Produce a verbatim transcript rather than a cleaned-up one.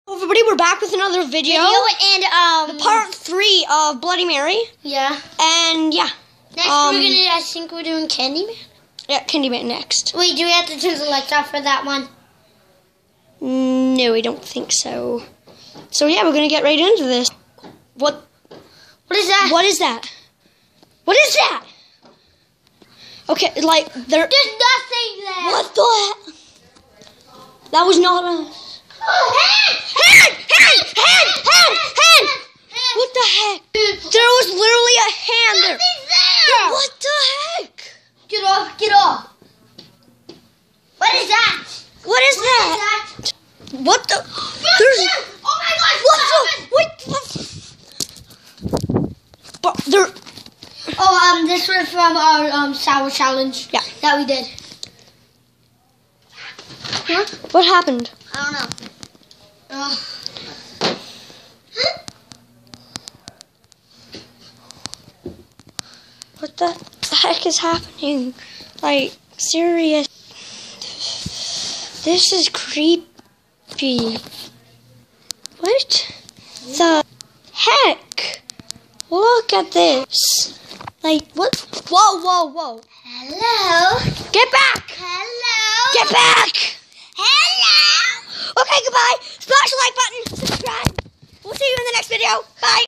Everybody, we're back with another video. Video and um the part three of Bloody Mary. Yeah. And yeah. Next um, we're gonna I think we're doing Candyman. Yeah, Candyman next. Wait, do we have to turn the lights off for that one? No, I don't think so. So yeah, we're gonna get right into this. What What is that? what is that? What is that? Okay, like there There's nothing there. What the heck? That was not a Hand! Hand! Hand! Hand! Hand! Hand! What the heck? There was literally a hand there. Nothing's there. What the heck? Get off! Get off! What is that? What is What that? is that? What the? There's, There's oh my gosh! what the? Wait. What? But there. Oh, um, this was from our um sour challenge. Yeah. That we did. Huh? What happened? I don't know. Uh. What the heck is happening? Like, serious. This is creepy. What the heck? Look at this. Like, what? Whoa, whoa, whoa. Hello. Get back! Hello. Get back! Hello. Okay, goodbye. Smash the like button. Subscribe. We'll see you in the next video. Bye.